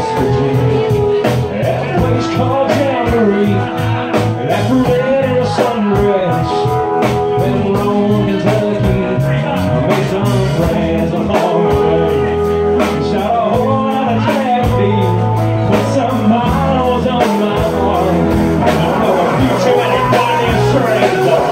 West Virginia, at a place called Jamboree. After later sundress, been along Kentucky, I made some friends along the way. Shot a whole lot of taffy, put some miles on my heart. I don't know a future anybody strays up.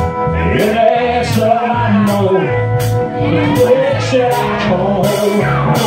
I know the place that I call